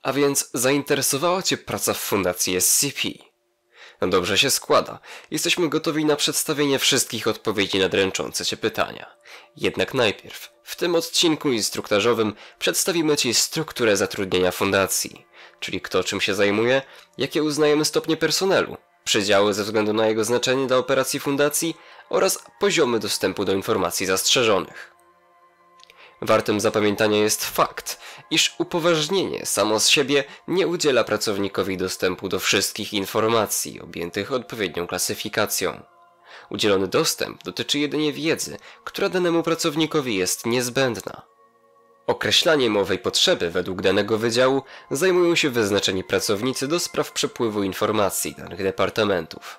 A więc zainteresowała Cię praca w Fundacji SCP? No dobrze się składa. Jesteśmy gotowi na przedstawienie wszystkich odpowiedzi na dręczące Cię pytania. Jednak najpierw, w tym odcinku instruktażowym przedstawimy Ci strukturę zatrudnienia fundacji, czyli kto czym się zajmuje, jakie uznajemy stopnie personelu, przedziały ze względu na jego znaczenie dla operacji fundacji oraz poziomy dostępu do informacji zastrzeżonych. Wartym zapamiętania jest fakt, iż upoważnienie samo z siebie nie udziela pracownikowi dostępu do wszystkich informacji objętych odpowiednią klasyfikacją. Udzielony dostęp dotyczy jedynie wiedzy, która danemu pracownikowi jest niezbędna. Określaniem owej potrzeby według danego wydziału zajmują się wyznaczeni pracownicy do spraw przepływu informacji danych departamentów.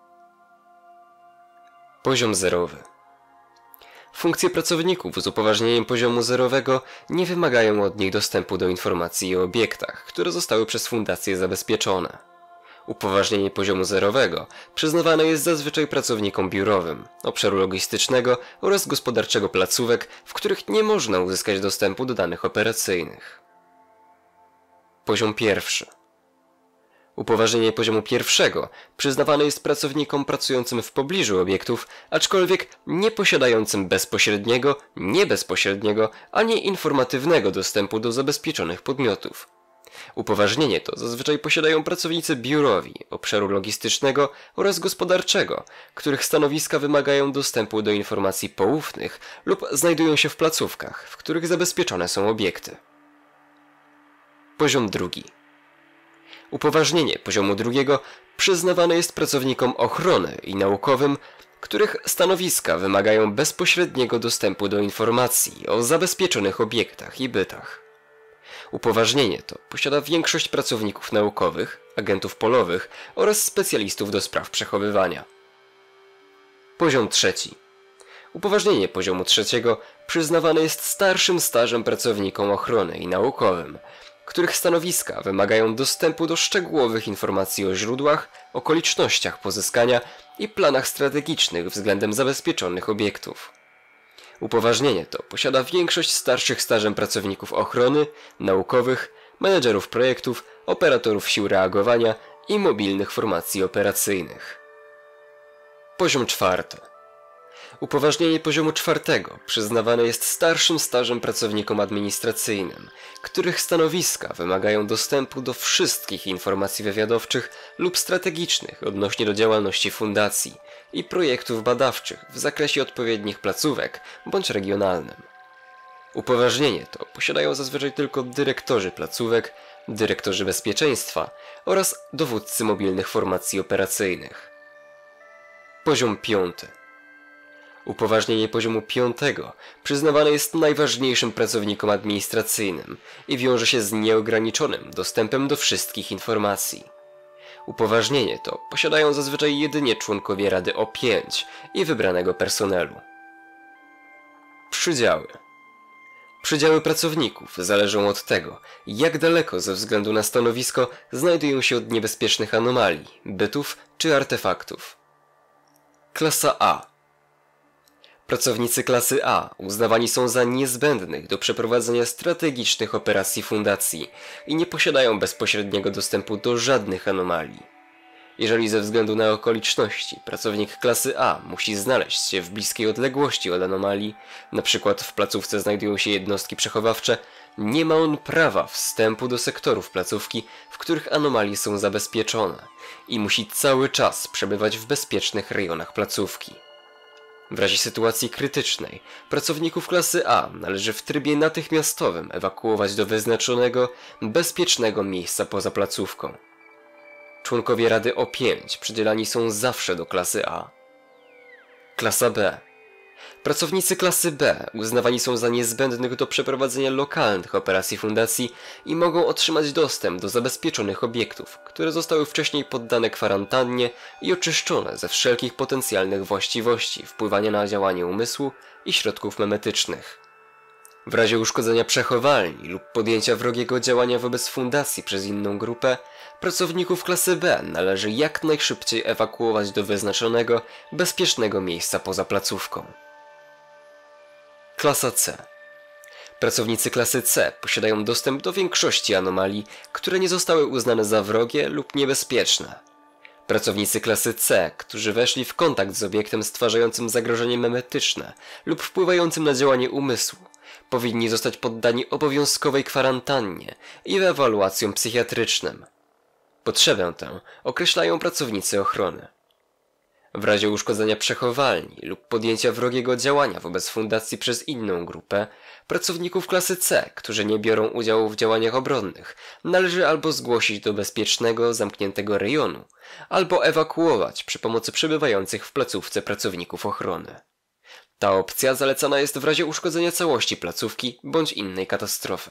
Poziom zerowy. Funkcje pracowników z upoważnieniem poziomu zerowego nie wymagają od nich dostępu do informacji o obiektach, które zostały przez fundację zabezpieczone. Upoważnienie poziomu zerowego przyznawane jest zazwyczaj pracownikom biurowym, obszaru logistycznego oraz gospodarczego placówek, w których nie można uzyskać dostępu do danych operacyjnych. Poziom pierwszy. Upoważnienie poziomu pierwszego przyznawane jest pracownikom pracującym w pobliżu obiektów, aczkolwiek nie posiadającym bezpośredniego, niebezpośredniego ani informatywnego dostępu do zabezpieczonych podmiotów. Upoważnienie to zazwyczaj posiadają pracownicy biurowi, obszaru logistycznego oraz gospodarczego, których stanowiska wymagają dostępu do informacji poufnych lub znajdują się w placówkach, w których zabezpieczone są obiekty. Poziom drugi. Upoważnienie poziomu drugiego przyznawane jest pracownikom ochrony i naukowym, których stanowiska wymagają bezpośredniego dostępu do informacji o zabezpieczonych obiektach i bytach. Upoważnienie to posiada większość pracowników naukowych, agentów polowych oraz specjalistów do spraw przechowywania. Poziom trzeci. Upoważnienie poziomu trzeciego przyznawane jest starszym stażem pracownikom ochrony i naukowym, których stanowiska wymagają dostępu do szczegółowych informacji o źródłach, okolicznościach pozyskania i planach strategicznych względem zabezpieczonych obiektów. Upoważnienie to posiada większość starszych stażem pracowników ochrony, naukowych, menedżerów projektów, operatorów sił reagowania i mobilnych formacji operacyjnych. Poziom czwarty. Upoważnienie poziomu czwartego przyznawane jest starszym stażem pracownikom administracyjnym, których stanowiska wymagają dostępu do wszystkich informacji wywiadowczych lub strategicznych odnośnie do działalności fundacji i projektów badawczych w zakresie odpowiednich placówek bądź regionalnym. Upoważnienie to posiadają zazwyczaj tylko dyrektorzy placówek, dyrektorzy bezpieczeństwa oraz dowódcy mobilnych formacji operacyjnych. Poziom piąty. Upoważnienie poziomu piątego przyznawane jest najważniejszym pracownikom administracyjnym i wiąże się z nieograniczonym dostępem do wszystkich informacji. Upoważnienie to posiadają zazwyczaj jedynie członkowie Rady O5 i wybranego personelu. Przydziały. Przydziały pracowników zależą od tego, jak daleko ze względu na stanowisko znajdują się od niebezpiecznych anomalii, bytów czy artefaktów. Klasa A. Pracownicy klasy A uznawani są za niezbędnych do przeprowadzenia strategicznych operacji fundacji i nie posiadają bezpośredniego dostępu do żadnych anomalii. Jeżeli ze względu na okoliczności pracownik klasy A musi znaleźć się w bliskiej odległości od anomalii, np. w placówce znajdują się jednostki przechowawcze, nie ma on prawa wstępu do sektorów placówki, w których anomalie są zabezpieczone i musi cały czas przebywać w bezpiecznych rejonach placówki. W razie sytuacji krytycznej, pracowników klasy A należy w trybie natychmiastowym ewakuować do wyznaczonego, bezpiecznego miejsca poza placówką. Członkowie Rady O5 przydzielani są zawsze do klasy A. Klasa B. Pracownicy klasy B uznawani są za niezbędnych do przeprowadzenia lokalnych operacji fundacji i mogą otrzymać dostęp do zabezpieczonych obiektów, które zostały wcześniej poddane kwarantannie i oczyszczone ze wszelkich potencjalnych właściwości wpływania na działanie umysłu i środków memetycznych. W razie uszkodzenia przechowalni lub podjęcia wrogiego działania wobec fundacji przez inną grupę, pracowników klasy B należy jak najszybciej ewakuować do wyznaczonego, bezpiecznego miejsca poza placówką. Klasa C. Pracownicy klasy C posiadają dostęp do większości anomalii, które nie zostały uznane za wrogie lub niebezpieczne. Pracownicy klasy C, którzy weszli w kontakt z obiektem stwarzającym zagrożenie memetyczne lub wpływającym na działanie umysłu, powinni zostać poddani obowiązkowej kwarantannie i ewaluacjom psychiatrycznym. Potrzebę tę określają pracownicy ochrony. W razie uszkodzenia przechowalni lub podjęcia wrogiego działania wobec fundacji przez inną grupę, pracowników klasy C, którzy nie biorą udziału w działaniach obronnych, należy albo zgłosić do bezpiecznego, zamkniętego rejonu, albo ewakuować przy pomocy przebywających w placówce pracowników ochrony. Ta opcja zalecana jest w razie uszkodzenia całości placówki bądź innej katastrofy.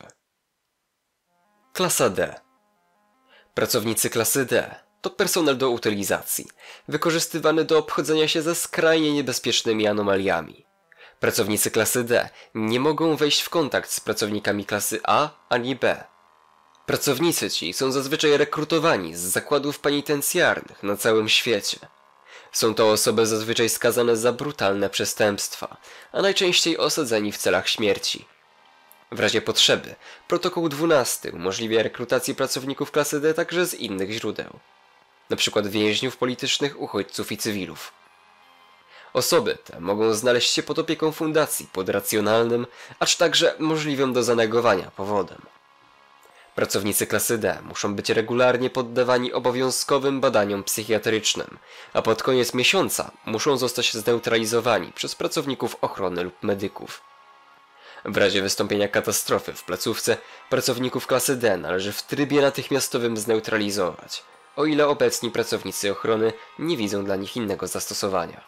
Klasa D. Pracownicy klasy D to personel do utylizacji, wykorzystywany do obchodzenia się ze skrajnie niebezpiecznymi anomaliami. Pracownicy klasy D nie mogą wejść w kontakt z pracownikami klasy A ani B. Pracownicy ci są zazwyczaj rekrutowani z zakładów penitencjarnych na całym świecie. Są to osoby zazwyczaj skazane za brutalne przestępstwa, a najczęściej osadzeni w celach śmierci. W razie potrzeby, protokół 12 umożliwia rekrutację pracowników klasy D także z innych źródeł, np. więźniów politycznych, uchodźców i cywilów. Osoby te mogą znaleźć się pod opieką fundacji pod racjonalnym, acz także możliwym do zanegowania powodem. Pracownicy klasy D muszą być regularnie poddawani obowiązkowym badaniom psychiatrycznym, a pod koniec miesiąca muszą zostać zneutralizowani przez pracowników ochrony lub medyków. W razie wystąpienia katastrofy w placówce, pracowników klasy D należy w trybie natychmiastowym zneutralizować, o ile obecni pracownicy ochrony nie widzą dla nich innego zastosowania.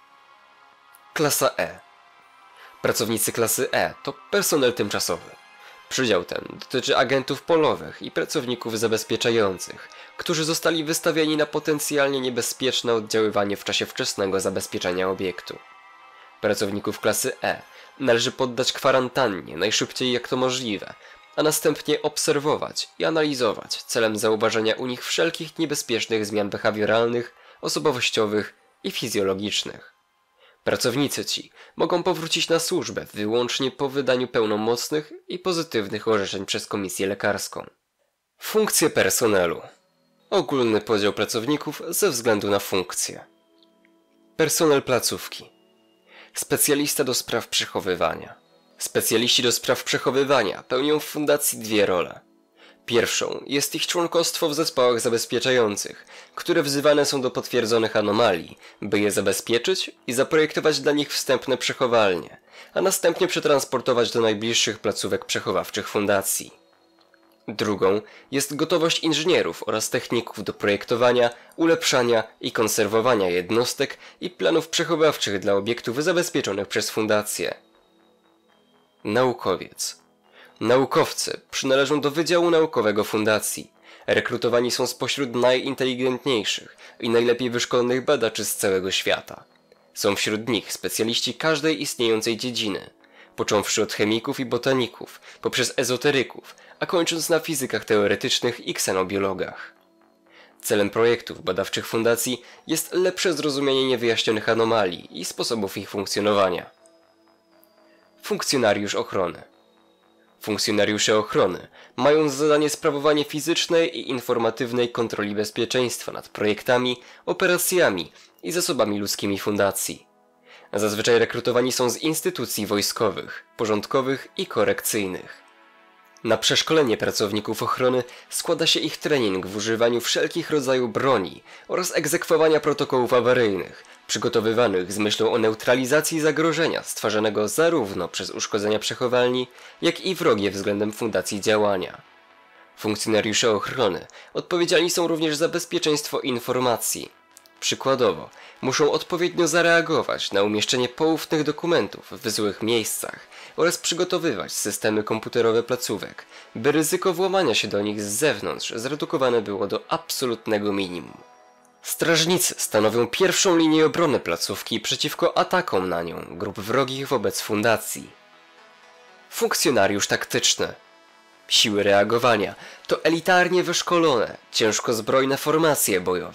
Klasa E. Pracownicy klasy E to personel tymczasowy. Przydział ten dotyczy agentów polowych i pracowników zabezpieczających, którzy zostali wystawieni na potencjalnie niebezpieczne oddziaływanie w czasie wczesnego zabezpieczenia obiektu. Pracowników klasy E należy poddać kwarantannie najszybciej jak to możliwe, a następnie obserwować i analizować celem zauważenia u nich wszelkich niebezpiecznych zmian behawioralnych, osobowościowych i fizjologicznych. Pracownicy ci mogą powrócić na służbę wyłącznie po wydaniu pełnomocnych i pozytywnych orzeczeń przez komisję lekarską. Funkcje personelu. Ogólny podział pracowników ze względu na funkcje. Personel placówki. Specjalista do spraw przechowywania. Specjaliści do spraw przechowywania pełnią w fundacji dwie role. Pierwszą jest ich członkostwo w zespołach zabezpieczających, które wzywane są do potwierdzonych anomalii, by je zabezpieczyć i zaprojektować dla nich wstępne przechowalnie, a następnie przetransportować do najbliższych placówek przechowawczych fundacji. Drugą jest gotowość inżynierów oraz techników do projektowania, ulepszania i konserwowania jednostek i planów przechowawczych dla obiektów zabezpieczonych przez fundację. Naukowiec. Naukowcy przynależą do Wydziału Naukowego Fundacji. Rekrutowani są spośród najinteligentniejszych i najlepiej wyszkolonych badaczy z całego świata. Są wśród nich specjaliści każdej istniejącej dziedziny, począwszy od chemików i botaników, poprzez ezoteryków, a kończąc na fizykach teoretycznych i ksenobiologach. Celem projektów badawczych fundacji jest lepsze zrozumienie niewyjaśnionych anomalii i sposobów ich funkcjonowania. Funkcjonariusz ochrony. Funkcjonariusze ochrony mają za zadanie sprawowanie fizycznej i informatywnej kontroli bezpieczeństwa nad projektami, operacjami i zasobami ludzkimi fundacji. Zazwyczaj rekrutowani są z instytucji wojskowych, porządkowych i korekcyjnych. Na przeszkolenie pracowników ochrony składa się ich trening w używaniu wszelkich rodzajów broni oraz egzekwowania protokołów awaryjnych, przygotowywanych z myślą o neutralizacji zagrożenia stwarzanego zarówno przez uszkodzenia przechowalni, jak i wrogie względem fundacji działania. Funkcjonariusze ochrony odpowiedzialni są również za bezpieczeństwo informacji. Przykładowo, muszą odpowiednio zareagować na umieszczenie poufnych dokumentów w złych miejscach oraz przygotowywać systemy komputerowe placówek, by ryzyko włamania się do nich z zewnątrz zredukowane było do absolutnego minimum. Strażnicy stanowią pierwszą linię obrony placówki przeciwko atakom na nią grup wrogich wobec fundacji. Funkcjonariusz taktyczny. Siły reagowania to elitarnie wyszkolone, ciężko zbrojne formacje bojowe,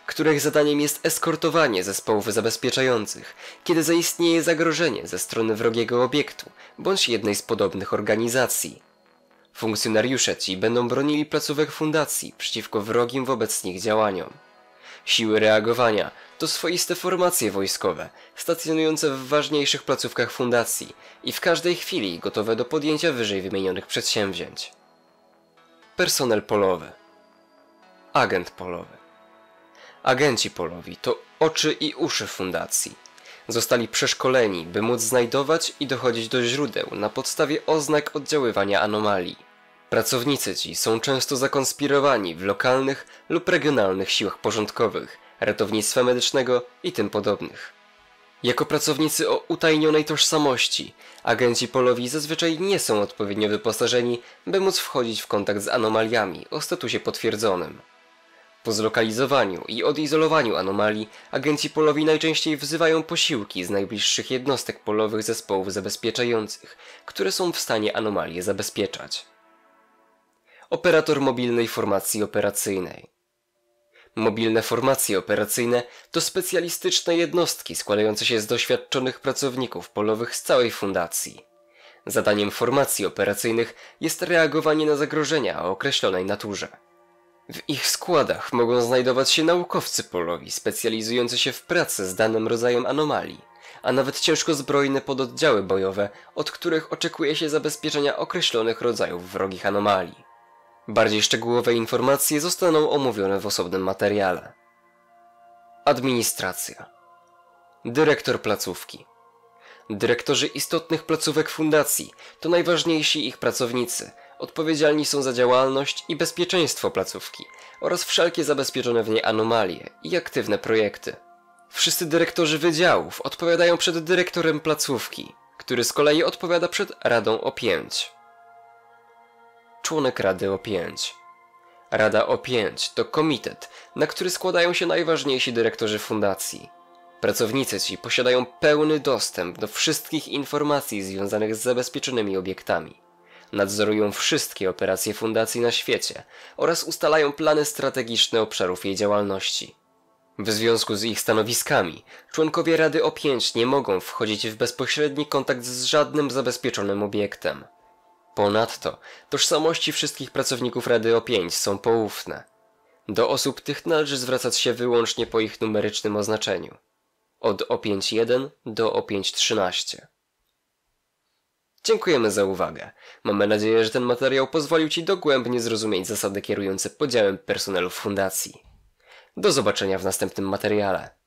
których zadaniem jest eskortowanie zespołów zabezpieczających, kiedy zaistnieje zagrożenie ze strony wrogiego obiektu bądź jednej z podobnych organizacji. Funkcjonariusze ci będą bronili placówek fundacji przeciwko wrogim wobec nich działaniom. Siły reagowania to swoiste formacje wojskowe, stacjonujące w ważniejszych placówkach fundacji i w każdej chwili gotowe do podjęcia wyżej wymienionych przedsięwzięć. Personel polowy. Agent polowy. Agenci polowi to oczy i uszy fundacji. Zostali przeszkoleni, by móc znajdować i dochodzić do źródeł na podstawie oznak oddziaływania anomalii. Pracownicy ci są często zakonspirowani w lokalnych lub regionalnych siłach porządkowych, ratownictwa medycznego i tym podobnych. Jako pracownicy o utajnionej tożsamości, agenci polowi zazwyczaj nie są odpowiednio wyposażeni, by móc wchodzić w kontakt z anomaliami o statusie potwierdzonym. Po zlokalizowaniu i odizolowaniu anomalii, agenci polowi najczęściej wzywają posiłki z najbliższych jednostek polowych zespołów zabezpieczających, które są w stanie anomalie zabezpieczać. Operator mobilnej formacji operacyjnej. Mobilne formacje operacyjne to specjalistyczne jednostki składające się z doświadczonych pracowników polowych z całej fundacji. Zadaniem formacji operacyjnych jest reagowanie na zagrożenia o określonej naturze. W ich składach mogą znajdować się naukowcy polowi specjalizujący się w pracy z danym rodzajem anomalii, a nawet ciężko zbrojne pododdziały bojowe, od których oczekuje się zabezpieczenia określonych rodzajów wrogich anomalii. Bardziej szczegółowe informacje zostaną omówione w osobnym materiale. Administracja. Dyrektor placówki. Dyrektorzy istotnych placówek fundacji to najważniejsi ich pracownicy. Odpowiedzialni są za działalność i bezpieczeństwo placówki oraz wszelkie zabezpieczone w niej anomalie i aktywne projekty. Wszyscy dyrektorzy wydziałów odpowiadają przed dyrektorem placówki, który z kolei odpowiada przed Radą O5. Członek Rady O5. Rada O5 to komitet, na który składają się najważniejsi dyrektorzy fundacji. Pracownicy ci posiadają pełny dostęp do wszystkich informacji związanych z zabezpieczonymi obiektami. Nadzorują wszystkie operacje fundacji na świecie oraz ustalają plany strategiczne obszarów jej działalności. W związku z ich stanowiskami, członkowie Rady O5 nie mogą wchodzić w bezpośredni kontakt z żadnym zabezpieczonym obiektem. Ponadto, tożsamości wszystkich pracowników Rady O5 są poufne. Do osób tych należy zwracać się wyłącznie po ich numerycznym oznaczeniu. Od O5.1 do O5.13. Dziękujemy za uwagę. Mamy nadzieję, że ten materiał pozwolił Ci dogłębnie zrozumieć zasady kierujące podziałem personelu w fundacji. Do zobaczenia w następnym materiale.